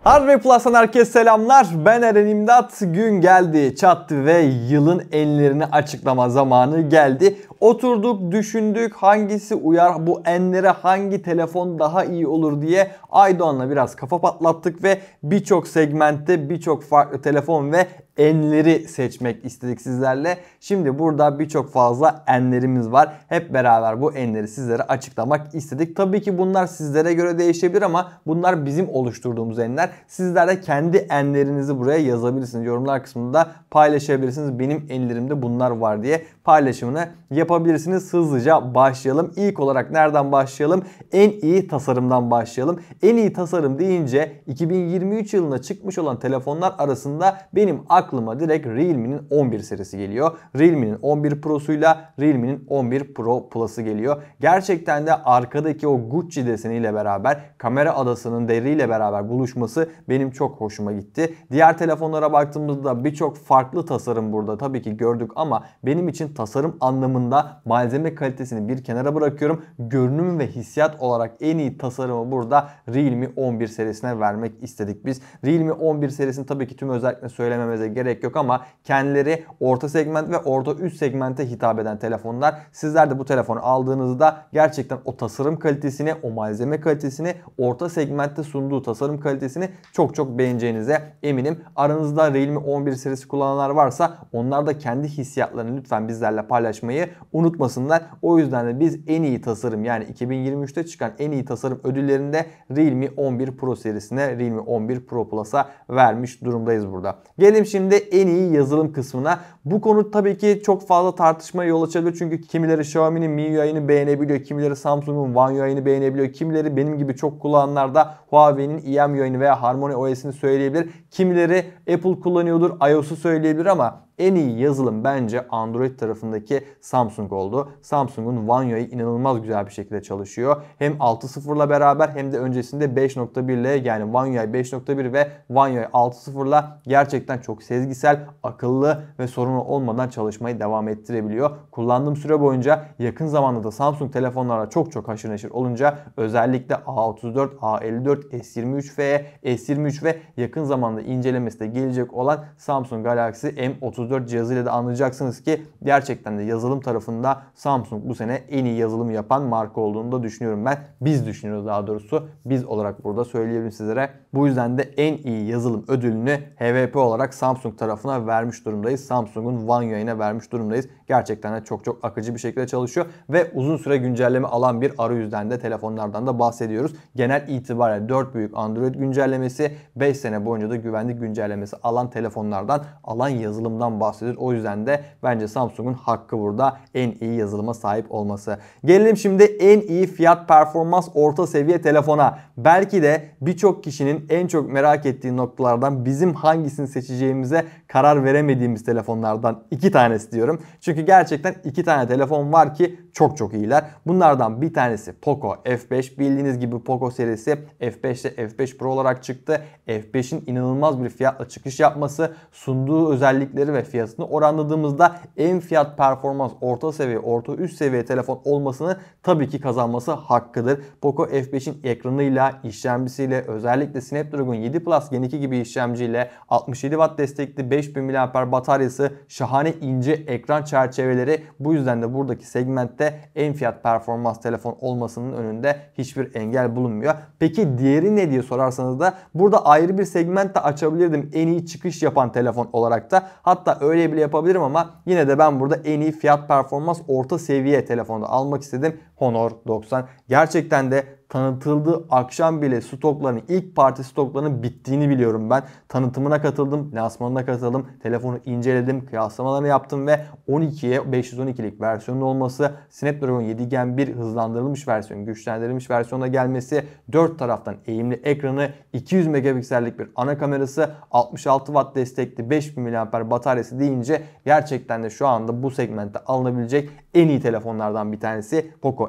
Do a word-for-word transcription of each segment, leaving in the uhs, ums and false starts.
Hardware Plus'tan herkese selamlar. Ben Eren İmdat. Gün geldi, çattı ve yılın enlerini açıklama zamanı geldi. Oturduk, düşündük hangisi uyar, bu enlere hangi telefon daha iyi olur diye Aydoğan'la biraz kafa patlattık ve birçok segmentte birçok farklı telefon ve enleri seçmek istedik sizlerle. Şimdi burada birçok fazla enlerimiz var. Hep beraber bu enleri sizlere açıklamak istedik. Tabii ki bunlar sizlere göre değişebilir ama bunlar bizim oluşturduğumuz enler. Sizler de kendi enlerinizi buraya yazabilirsiniz. Yorumlar kısmında paylaşabilirsiniz. Benim enlerimde bunlar var diye paylaşımını yapabilirsiniz. Hızlıca başlayalım. İlk olarak nereden başlayalım? En iyi tasarımdan başlayalım. En iyi tasarım deyince iki bin yirmi üç yılında çıkmış olan telefonlar arasında benim aklıma direkt Realme'nin on bir serisi geliyor. Realme'nin on bir Pro'suyla Realme'nin on bir Pro Plus'ı geliyor. Gerçekten de arkadaki o Gucci deseniyle beraber, kamera adasının deriyle beraber buluşması benim çok hoşuma gitti. Diğer telefonlara baktığımızda birçok farklı tasarım burada tabii ki gördük ama benim için tasarım anlamında malzeme kalitesini bir kenara bırakıyorum. Görünüm ve hissiyat olarak en iyi tasarımı burada Realme on bir serisine vermek istedik biz. Realme on bir serisini tabii ki tüm özellikle söylememize gerek yok ama kendileri orta segment ve orta üst segmente hitap eden telefonlar. Sizler de bu telefonu aldığınızda gerçekten o tasarım kalitesini, o malzeme kalitesini, orta segmentte sunduğu tasarım kalitesini çok çok beğeneceğinize eminim. Aranızda Realme on bir serisi kullananlar varsa onlar da kendi hissiyatlarını lütfen bizlerle paylaşmayı unutmasınlar. O yüzden de biz en iyi tasarım, yani iki bin yirmi üçte çıkan en iyi tasarım ödüllerinde Realme on bir Pro serisine, Realme on bir Pro Plus'a vermiş durumdayız burada. Gelelim şimdi en iyi yazılım kısmına. Bu konu tabii ki çok fazla tartışmaya yol açabilir. Çünkü kimileri Xiaomi'nin M I U I'ını beğenebiliyor, kimileri Samsung'un One U I'ını beğenebiliyor, kimileri benim gibi çok kullananlar da Huawei'nin E M U I'ını veya Harmony O S'ini söyleyebilir. Kimileri Apple kullanıyordur, iOS'u söyleyebilir ama en iyi yazılım bence Android tarafındaki Samsung oldu. Samsung'un One U I inanılmaz güzel bir şekilde çalışıyor. Hem altı nokta sıfır ile beraber hem de öncesinde beş nokta bir ile, yani One U I beş nokta bir ve One U I altı nokta sıfır ile gerçekten çok sezgisel, akıllı ve sorunu olmadan çalışmayı devam ettirebiliyor. Kullandığım süre boyunca yakın zamanda da Samsung telefonlarla çok çok haşır neşir olunca özellikle A otuz dört, A elli dört, S yirmi üç F, S yirmi üç ve yakın zamanda incelemesi de gelecek olan Samsung Galaxy M otuz dört cihazıyla da anlayacaksınız ki gerçekten de yazılım tarafında Samsung bu sene en iyi yazılım yapan marka olduğunu da düşünüyorum ben. Biz düşünüyoruz daha doğrusu. Biz olarak burada söyleyebilirim sizlere. Bu yüzden de en iyi yazılım ödülünü H V P olarak Samsung tarafına vermiş durumdayız. Samsung'un One U I'ne vermiş durumdayız. Gerçekten de çok çok akıcı bir şekilde çalışıyor ve uzun süre güncelleme alan bir arayüzden de telefonlardan da bahsediyoruz. Genel itibariyle dört büyük Android güncellemesi, beş sene boyunca da güvenlik güncellemesi alan telefonlardan, alan yazılımdan bahsediyoruz. O yüzden de bence Samsung'un hakkı burada en iyi yazılıma sahip olması. Gelelim şimdi en iyi fiyat performans orta seviye telefona. Belki de birçok kişinin en çok merak ettiği noktalardan, bizim hangisini seçeceğimize karar veremediğimiz telefonlardan iki tanesi diyorum. Çünkü gerçekten iki tane telefon var ki çok çok iyiler. Bunlardan bir tanesi Poco F beş. Bildiğiniz gibi Poco serisi F beşte F beş Pro olarak çıktı. F beşin inanılmaz bir fiyatla çıkış yapması, sunduğu özellikleri ve fiyatını oranladığımızda en fiyat performans orta seviye, orta üst seviye telefon olmasını tabii ki kazanması hakkıdır. Poco F beşin ekranıyla, işlemcisiyle, özellikle Snapdragon yedi Plus Gen iki gibi işlemciyle, altmış yedi watt destekli beş bin miliamper bataryası, şahane ince ekran çerçeveleri, bu yüzden de buradaki segmentte en fiyat performans telefon olmasının önünde hiçbir engel bulunmuyor. Peki diğeri ne diye sorarsanız da burada ayrı bir segment de açabilirdim en iyi çıkış yapan telefon olarak da. Hatta öyle bile yapabilirim ama yine de ben burada en iyi fiyat performans orta seviye telefonu almak istedim. Honor doksan. Gerçekten de tanıtıldığı akşam bile stoklarının, ilk parti stoklarının bittiğini biliyorum ben. Tanıtımına katıldım, lansmanına katıldım, telefonu inceledim, kıyaslamalarını yaptım ve on ikiye beş yüz on ikilik versiyonun olması, Snapdragon yedi Gen bir hızlandırılmış versiyon, güçlendirilmiş versiyona gelmesi, dört taraftan eğimli ekranı, iki yüz megapiksellik bir ana kamerası, altmış altı watt destekli beş bin miliamper bataryası deyince gerçekten de şu anda bu segmentte alınabilecek en iyi telefonlardan bir tanesi Poco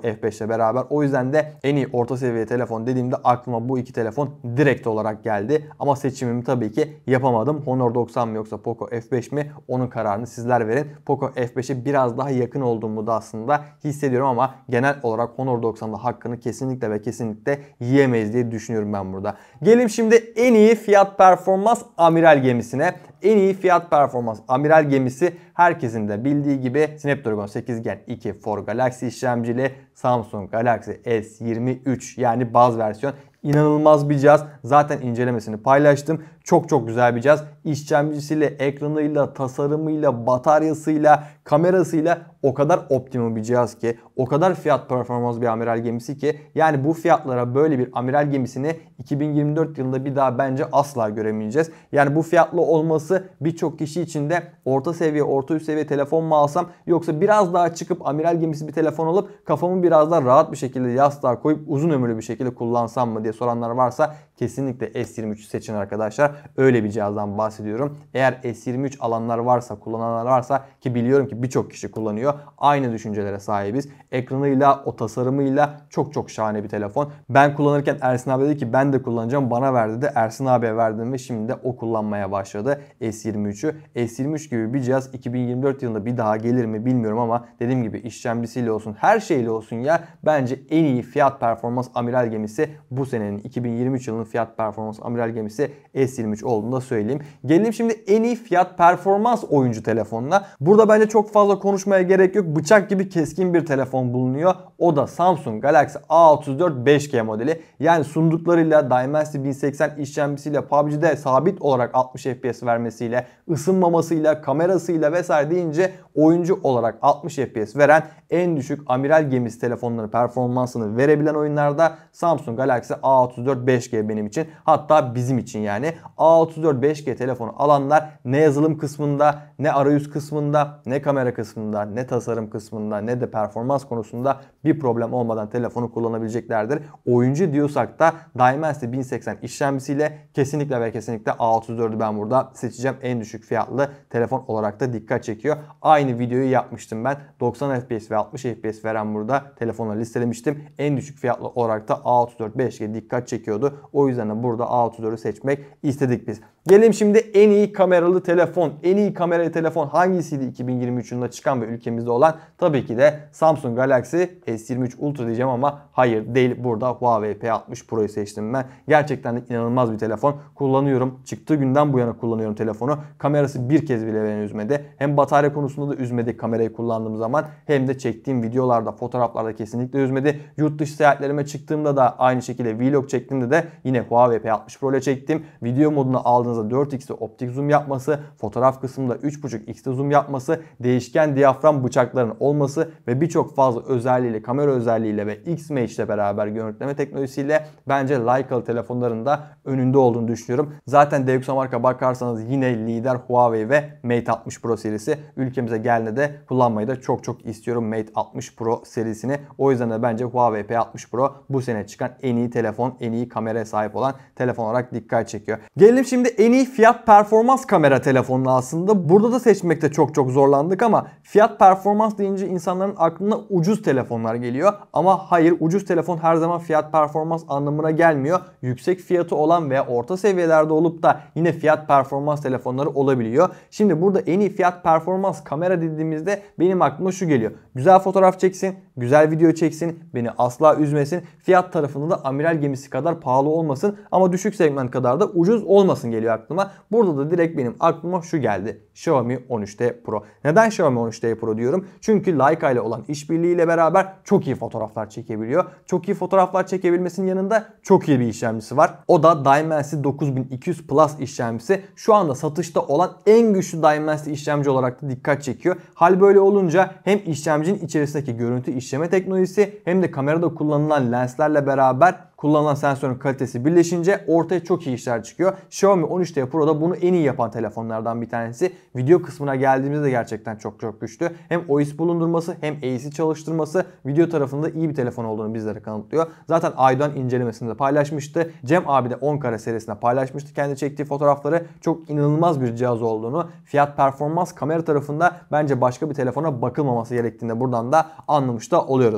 Poco F beş ile beraber. O yüzden de en iyi orta seviye telefon dediğimde aklıma bu iki telefon direkt olarak geldi. Ama seçimimi tabii ki yapamadım. Honor doksan mı yoksa Poco F beş mi? Onun kararını sizler verin. Poco F beşe biraz daha yakın olduğumu da aslında hissediyorum ama genel olarak Honor doksan'da hakkını kesinlikle ve kesinlikle yiyemeyiz diye düşünüyorum ben burada. Gelin şimdi en iyi fiyat performans amiral gemisine. En iyi fiyat performans amiral gemisi herkesin de bildiği gibi Snapdragon sekiz Gen iki for Galaxy işlemcili Samsung Galaxy S yirmi üç, yani baz versiyon. İnanılmaz bir cihaz. Zaten incelemesini paylaştım. Çok çok güzel bir cihaz. İşlemcisiyle, ekranıyla, tasarımıyla, bataryasıyla, kamerasıyla o kadar optimum bir cihaz ki, o kadar fiyat performans bir amiral gemisi ki, yani bu fiyatlara böyle bir amiral gemisini iki bin yirmi dört yılında bir daha bence asla göremeyeceğiz. Yani bu fiyatlı olması birçok kişi için de orta seviye, orta üst seviye telefon mu alsam yoksa biraz daha çıkıp amiral gemisi bir telefon alıp kafamı biraz daha rahat bir şekilde yastığa koyup uzun ömürlü bir şekilde kullansam mı diye soranlar varsa kesinlikle S yirmi üç'ü seçin arkadaşlar. Öyle bir cihazdan bahsediyorum. Eğer S yirmi üç alanlar varsa, kullananlar varsa, ki biliyorum ki birçok kişi kullanıyor, aynı düşüncelere sahibiz. Ekranıyla, o tasarımıyla çok çok şahane bir telefon. Ben kullanırken Ersin abi dedi ki ben de kullanacağım, bana ver dedi. Ersin abiye verdim ve şimdi de o kullanmaya başladı S yirmi üç'ü. S yirmi üç gibi bir cihaz iki bin yirmi dört yılında bir daha gelir mi bilmiyorum ama dediğim gibi işlemcisiyle olsun, her şeyle olsun ya, bence en iyi fiyat performans amiral gemisi bu senenin iki bin yirmi üç yılının fiyat performans amiral gemisi S yirmi üç olduğunu da söyleyeyim. Gelelim şimdi en iyi fiyat performans oyuncu telefonuna. Burada bence çok fazla konuşmaya gerek yok. Bıçak gibi keskin bir telefon bulunuyor. O da Samsung Galaxy A otuz dört beş G modeli. Yani sunduklarıyla, Dimensity bin seksen işlemcisiyle, P U B G'de sabit olarak altmış F P S vermesiyle, ısınmamasıyla, kamerasıyla vesaire deyince oyuncu olarak altmış F P S veren, en düşük amiral gemisi telefonları performansını verebilen oyunlarda Samsung Galaxy A otuz dört beş G benim için. Hatta bizim için yani. A otuz dört beş G telefonu alanlar ne yazılım kısmında, ne arayüz kısmında, ne kamera kısmında, ne tasarım kısmında, ne de performans konusunda bir problem olmadan telefonu kullanabileceklerdir. Oyuncu diyorsak da Dimensity bin seksen işlemcisiyle kesinlikle ve kesinlikle A otuz dörd'ü ben burada seçeceğim. En düşük fiyatlı telefon olarak da dikkat çekiyor. Aynı videoyu yapmıştım ben. doksan F P S ve altmış F P S veren burada telefonla listelemiştim. En düşük fiyatlı olarak da A otuz dört beş G dikkat çekiyordu. O yüzden de burada A otuz dörd'ü seçmek istedik biz. Gelelim şimdi en iyi kameralı telefon. En iyi kameralı telefon hangisiydi iki bin yirmi üç yılında çıkan ve ülkemizde olan? Tabii ki de Samsung Galaxy S yirmi üç Ultra diyeceğim ama hayır değil. Burada Huawei P altmış Pro'yu seçtim ben. Gerçekten de inanılmaz bir telefon. Kullanıyorum. Çıktığı günden bu yana kullanıyorum telefonu. Kamerası bir kez bile beni üzmedi. Hem batarya konusunda da üzmedi kamerayı kullandığım zaman, hem de çektiğim videolarda, fotoğraflarda kesinlikle üzmedi. Yurt dışı seyahatlerime çıktığımda da aynı şekilde vlog çektiğimde de yine Huawei P altmış Pro ile çektim. Video moduna aldığınızda dört x'te optik zoom yapması, fotoğraf kısmında üç buçuk x'te zoom yapması, değişken diyafram bıçakların olması ve birçok fazla özelliğiyle, kamera özelliğiyle ve X-Mage ile beraber görüntüleme teknolojisiyle bence Leica'lı telefonların da önünde olduğunu düşünüyorum. Zaten D X O marka bakarsanız yine lider Huawei ve Mate altmış Pro serisi. Ülkemize geldiğinde de kullanmayı da çok çok istiyorum Mate altmış Pro serisini. O yüzden de bence Huawei P altmış Pro bu sene çıkan en iyi telefon, en iyi kameraya sahip olan telefon olarak dikkat çekiyor. Gelelim şimdi en iyi fiyat performans kamera telefonuna aslında. Burada da seçmekte çok çok zorlandık ama fiyat performans deyince insanların aklına ucuz telefonlar geliyor. Ama hayır, ucuz telefon her zaman fiyat performans anlamına gelmiyor. Yüksek fiyatı olan veya orta seviyelerde olup da yine fiyat performans telefonları olabiliyor. Şimdi burada en iyi fiyat performans kamera dediğimizde benim aklıma şu geliyor. Güzel fotoğraf çeksin, güzel video çeksin, beni asla üzmesin. Fiyat tarafında da amiral gemisi kadar pahalı olmasın ama düşük segment kadar da ucuz olmasın geliyor aklıma. Burada da direkt benim aklıma şu geldi. Xiaomi on üç T Pro. Neden Xiaomi on üç T Pro diyorum? Çünkü Leica ile olan işbirliğiyle beraber çok iyi fotoğraflar çekebiliyor. Çok iyi fotoğraflar çekebilmesinin yanında çok iyi bir işlemcisi var. O da Dimensity dokuz bin iki yüz Plus işlemcisi. Şu anda satışta olan en güçlü Dimensity işlemci olarak da dikkat çekiyor. Hal böyle olunca hem işlemcinin içerisindeki görüntü işleme teknolojisi hem de kamerada kullanılan lenslerle beraber kullanılan sensörün kalitesi birleşince ortaya çok iyi işler çıkıyor. Xiaomi on üç T Pro da bunu en iyi yapan telefonlardan bir tanesi. Video kısmına geldiğimizde de gerçekten çok çok güçlü. Hem O İS bulundurması hem A C çalıştırması video tarafında iyi bir telefon olduğunu bizlere kanıtlıyor. Zaten Aydoğan incelemesinde paylaşmıştı. Cem abi de on kare serisinde paylaşmıştı kendi çektiği fotoğrafları. Çok inanılmaz bir cihaz olduğunu, fiyat performans kamera tarafında bence başka bir telefona bakılmaması gerektiğini buradan da anlamış da oluyoruz.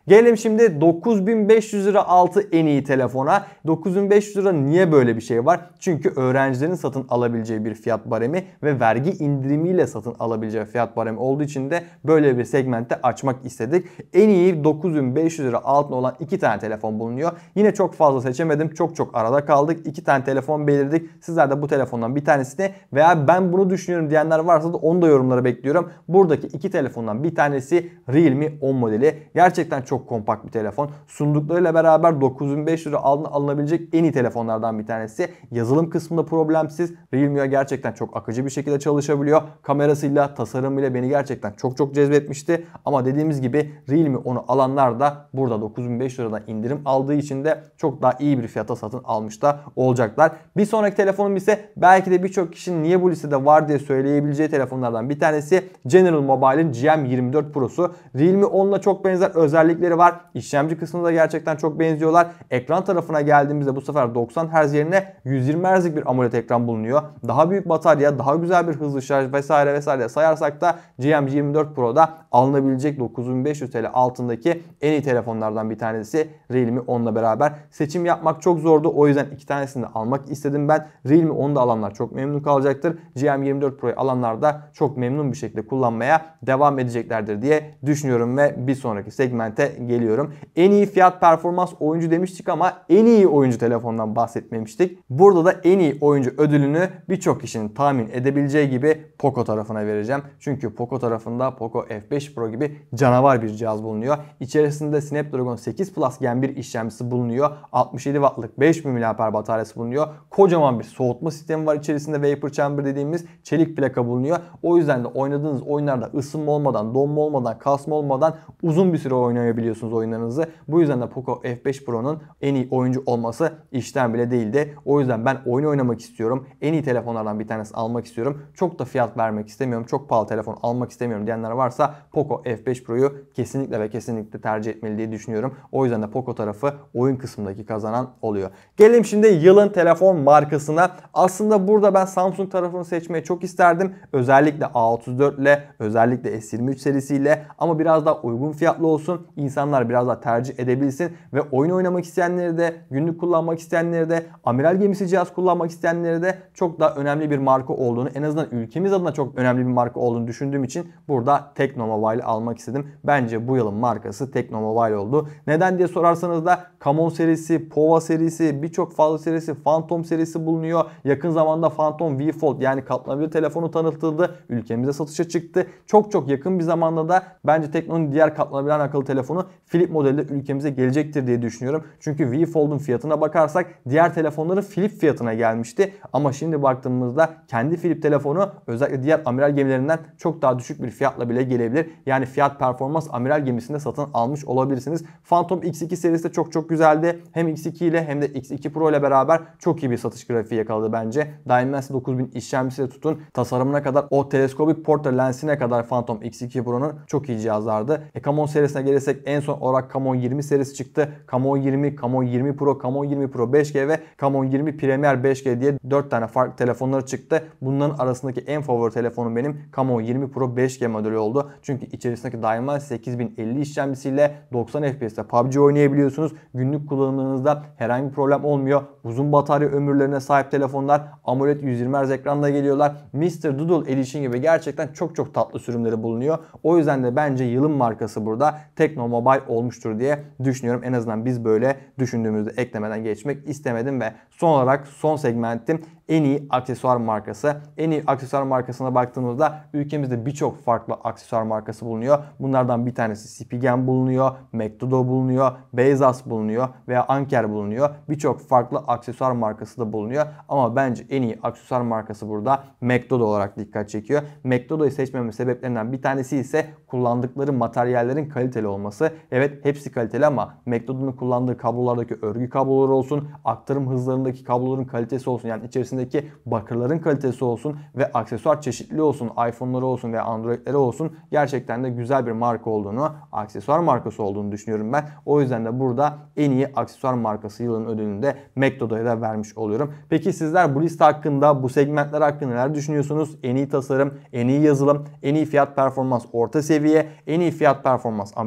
Gelelim şimdi dokuz bin beş yüz lira altı en iyi telefona. dokuz bin beş yüz lira niye böyle bir şey var? Çünkü öğrencilerin satın alabileceği bir fiyat baremi ve vergi indirimiyle satın alabileceği fiyat baremi olduğu için de böyle bir segmentte açmak istedik. En iyi dokuz bin beş yüz lira altına olan iki tane telefon bulunuyor. Yine çok fazla seçemedim. Çok çok arada kaldık. iki tane telefon belirledik. Sizler de bu telefondan bir tanesini veya ben bunu düşünüyorum diyenler varsa da onu da yorumlara bekliyorum. Buradaki iki telefondan bir tanesi Realme on modeli. Gerçekten çok kompakt bir telefon. Sunduklarıyla beraber dokuz bin beş yüz lira altına alınabilecek en iyi telefonlardan bir tanesi. Yazılım kısmında problemsiz. Realme gerçekten çok akıcı bir şekilde çalışabiliyor. Kamerasıyla, tasarımıyla beni gerçekten çok çok cezbetmişti. Ama dediğimiz gibi Realme onu alanlar da burada dokuz bin beş yüz liradan indirim aldığı için de çok daha iyi bir fiyata satın almış da olacaklar. Bir sonraki telefonum ise belki de birçok kişinin niye bu listede var diye söyleyebileceği telefonlardan bir tanesi General Mobile'in G M yirmi dört Pro'su. Realme onunla çok benzer özellikleri var. İşlemci kısmında gerçekten çok benziyorlar. Ekran tarafına geldiğimizde bu sefer doksan hertz yerine yüz yirmi hertz'lik bir AMOLED ekran bulunuyor. Daha büyük batarya, daha güzel bir hızlı şarj vesaire vesaire sayarsak da G M yirmi dört Pro'da alınabilecek dokuz bin beş yüz TL altındaki en iyi telefonlardan bir tanesi Realme onunla beraber. Seçim yapmak çok zordu. O yüzden iki tanesini de almak istedim ben. Realme onu da alanlar çok memnun kalacaktır. G M yirmi dört Pro'yu alanlar da çok memnun bir şekilde kullanmaya devam edeceklerdir diye düşünüyorum ve bir sonraki segmente geliyorum. En iyi fiyat performans oyuncu demiştik ama en iyi oyuncu telefondan bahsetmemiştik. Burada da en iyi oyuncu ödülünü birçok kişinin tahmin edebileceği gibi Poco tarafına vereceğim. Çünkü Poco tarafında Poco F beş Pro gibi canavar bir cihaz bulunuyor. İçerisinde Snapdragon sekiz Plus Gen bir işlemcisi bulunuyor. altmış yedi wattlık beş bin miliamper bataryası bulunuyor. Kocaman bir soğutma sistemi var içerisinde. Vapor Chamber dediğimiz çelik plaka bulunuyor. O yüzden de oynadığınız oyunlarda ısınma olmadan, donma olmadan, kasma olmadan uzun bir süre oynayabiliyorsunuz oyunlarınızı. Bu yüzden de Poco F beş Pro'nun en iyi oyuncu olması işten bile değildi. O yüzden ben oyun oynamak istiyorum. En iyi telefonlardan bir tanesi almak istiyorum. Çok da fiyat vermek istemiyorum. Çok pahalı telefon almak istemiyorum diyenler varsa Poco F beş Pro'yu kesinlikle ve kesinlikle tercih etmeli diye düşünüyorum. O yüzden de Poco tarafı oyun kısmındaki kazanan oluyor. Gelelim şimdi yılın telefon markasına. Aslında burada ben Samsung tarafını seçmeyi çok isterdim. Özellikle A otuz dört ile, özellikle S yirmi üç serisiyle ama biraz daha uygun fiyatlı olsun. İnsanlar biraz daha tercih edebilsin ve oyun oynamak isteyenleri de, günlük kullanmak isteyenleri de, amiral gemisi cihaz kullanmak isteyenleri de çok daha önemli bir marka olduğunu, en azından ülkemiz adına çok önemli bir marka olduğunu düşündüğüm için burada Teknomobile almak istedim. Bence bu yılın markası Teknomobile oldu. Neden diye sorarsanız da Camon serisi, Pova serisi, birçok fazla serisi, Phantom serisi bulunuyor. Yakın zamanda Phantom V Fold yani katlanabilir telefonu tanıtıldı. Ülkemize satışa çıktı. Çok çok yakın bir zamanda da bence Tekno'nun diğer katlanabilir akıllı telefonu Flip modeli de ülkemize gelecektir diye düşünüyorum. Çünkü V Fold'un fiyatına bakarsak diğer telefonların Flip fiyatına gelmişti. Ama şimdi baktığımızda kendi Flip telefonu özellikle diğer amiral gemilerinden çok daha düşük bir fiyatla bile gelebilir. Yani fiyat performans amiral gemisinde satın almış olabilirsiniz. Phantom X iki serisi de çok çok güzeldi. Hem X iki ile hem de X iki Pro ile beraber çok iyi bir satış grafiği yakaladı bence. Dimensity dokuz bin işlemcisiyle tutun tasarımına kadar, o teleskopik portre lensine kadar Phantom X iki Pro'nun çok iyi cihazlardı. E, Camon serisine gelirsek en son olarak Camon yirmi serisi çıktı. Camon yirmi, Camon yirmi Pro, Camon yirmi Pro beş G ve Camon yirmi Premier beş G diye dört tane farklı telefonları çıktı. Bunların arasındaki en favori telefonum benim Camon yirmi Pro beş G modeli oldu. Çünkü içerisindeki Dimensity sekiz bin elli işlemcisiyle doksan F P S'te P U B G oynayabiliyorsunuz. Günlük kullanımınızda herhangi bir problem olmuyor. Uzun batarya ömürlerine sahip telefonlar. AMOLED yüz yirmi hertz ekranla geliyorlar. mister Doodle Edition gibi gerçekten çok çok tatlı sürümleri bulunuyor. O yüzden de bence yılın markası burada Teknomobile olmuştur diye düşünüyorum. En azından biz böyle düşündüğümüzde eklemeden geçmek istemedim ve son olarak son segmentim en iyi aksesuar markası. En iyi aksesuar markasına baktığımızda ülkemizde birçok farklı aksesuar markası bulunuyor. Bunlardan bir tanesi Spigen bulunuyor, Mektodo bulunuyor, Beyzas bulunuyor veya Anker bulunuyor. Birçok farklı aksesuar markası da bulunuyor. Ama bence en iyi aksesuar markası burada Mektodo olarak dikkat çekiyor. Mektodo'yu seçmemin sebeplerinden bir tanesi ise kullandıkları materyallerin kaliteli olması. Evet hepsi kaliteli ama Mektodo'nun kullandığı kablolardaki örgü kabloları olsun, aktarım hızlarındaki kabloların kalitesi olsun, yani içerisindeki bakırların kalitesi olsun ve aksesuar çeşitliliği olsun, iPhone'ları olsun veya Android'leri olsun, gerçekten de güzel bir marka olduğunu, aksesuar markası olduğunu düşünüyorum ben. O yüzden de burada en iyi aksesuar markası yılın ödülünü de Mektodo'ya da vermiş oluyorum. Peki sizler bu liste hakkında, bu segmentler hakkında neler düşünüyorsunuz? En iyi tasarım, en iyi yazılım, en iyi fiyat performans orta seviye, en iyi fiyat performans amiral gemisi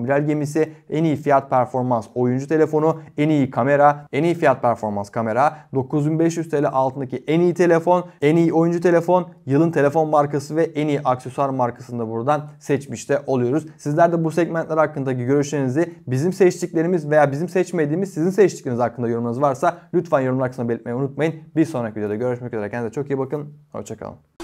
hangisi? En iyi fiyat performans oyuncu telefonu, en iyi kamera, en iyi fiyat performans kamera, dokuz bin beş yüz T L altındaki en iyi telefon, en iyi oyuncu telefon, yılın telefon markası ve en iyi aksesuar markasını da buradan seçmiş de oluyoruz. Sizler de bu segmentler hakkındaki görüşlerinizi, bizim seçtiklerimiz veya bizim seçmediğimiz sizin seçtikleriniz hakkında yorumlarınız varsa lütfen yorumlar kısmına belirtmeyi unutmayın. Bir sonraki videoda görüşmek üzere. Kendinize çok iyi bakın. Hoşçakalın.